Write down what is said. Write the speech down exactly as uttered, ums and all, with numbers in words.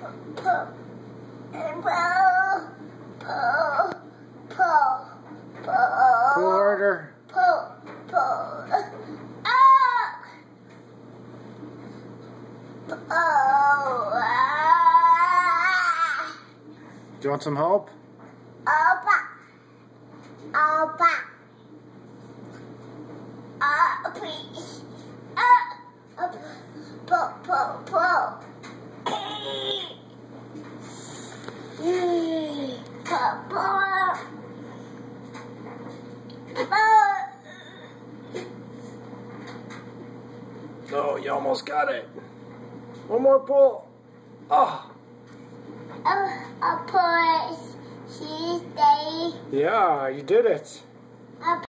pull, and pull, pull, pull, pull. Pull harder. Pull, pull. Ah! Oh, ah. Do you want some help? Opa. Opa. Ah, please. Ah. Up. Pull, pull, pull. Pull, pull. Oh, you almost got it. One more pull. Oh. Oh, I'll pull it. She's day. Yeah, you did it. I'll